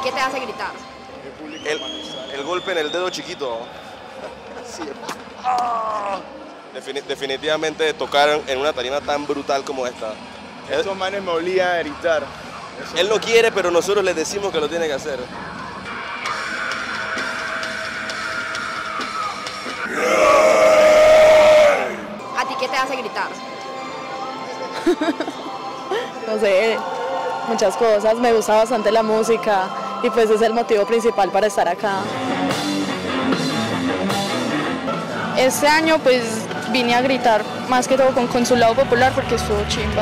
qué te hace gritar? El golpe en el dedo chiquito. Sí. ¡Ah! Definitivamente tocar en una tarima tan brutal como esta. Estos manes me obligan a gritar. Él no quiere, pero nosotros le decimos que lo tiene que hacer. ¿A ti qué te hace gritar? No sé, muchas cosas. Me gusta bastante la música y pues es el motivo principal para estar acá. Este año pues vine a gritar más que todo con Consulado Popular porque estuvo chimba.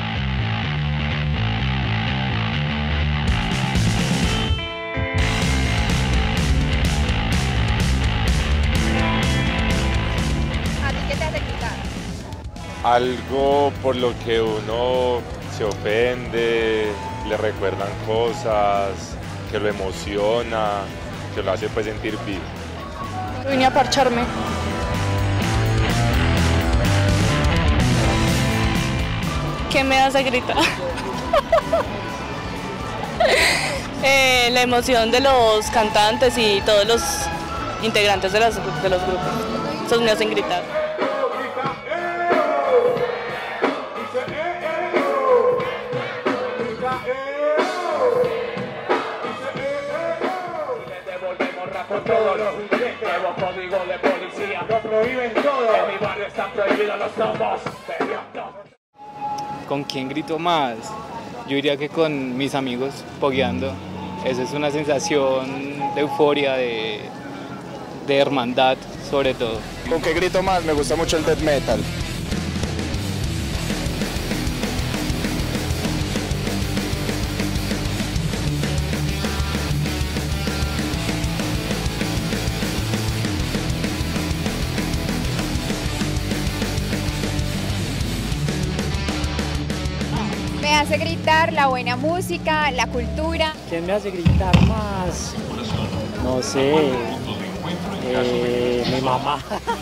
¿A ti qué te hace gritar? Algo por lo que uno se ofende, le recuerdan cosas, que lo emociona, que lo hace pues sentir vivo. Vine a parcharme. ¿Qué me hace gritar? La emoción de los cantantes y todos los integrantes de los grupos. Esos me hacen gritar. Por todos los nuevos códigos de policía lo prohíben todo. En mi barrio están prohibidos los tomos. ¿Con quién grito más? Yo diría que con mis amigos pogueando. Eso es una sensación de euforia, de hermandad sobre todo. ¿Con qué grito más? Me gusta mucho el death metal. Me hace gritar la buena música, la cultura. ¿Quién me hace gritar más? No sé, mi mamá.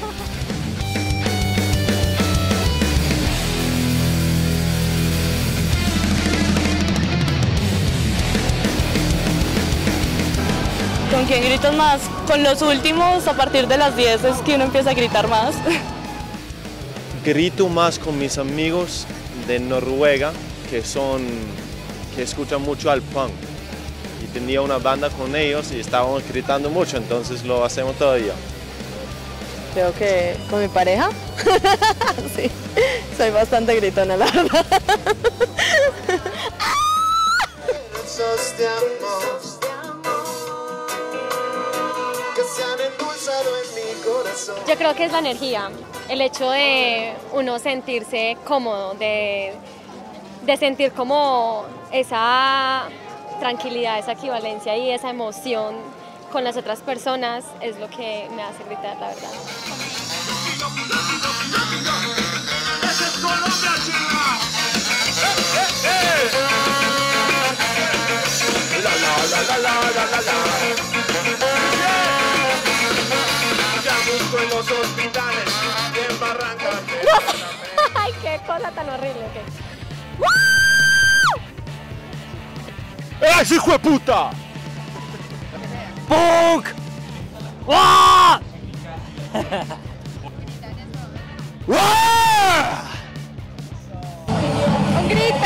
¿Con quién grito más? Con los últimos, a partir de las 10 es que uno empieza a gritar más. Grito más con mis amigos de Noruega que escuchan mucho al punk. Y tenía una banda con ellos y estábamos gritando mucho, entonces lo hacemos todavía. Creo que con mi pareja, sí, soy bastante gritona, la verdad. Yo creo que es la energía, el hecho de uno sentirse cómodo, de sentir como esa tranquilidad, esa equivalencia y esa emoción con las otras personas es lo que me hace gritar, la verdad. En los hospitales y en Barrancas. Ay, qué cosa tan horrible. ¡Ese hijo de puta! ¡Punk! ¡Ah! Un grito.